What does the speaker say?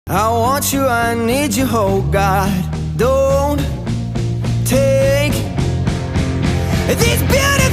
I want you, I need you, oh God. Don't take these beautiful